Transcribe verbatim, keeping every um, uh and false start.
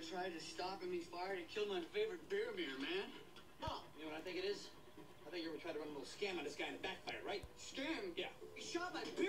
tried to stop him. He's fired and killed my favorite beer beer, man. Oh, you know what I think it is? I think you ever tried to run a little scam on this guy and it backfired, right? Scam? Yeah. He shot my beer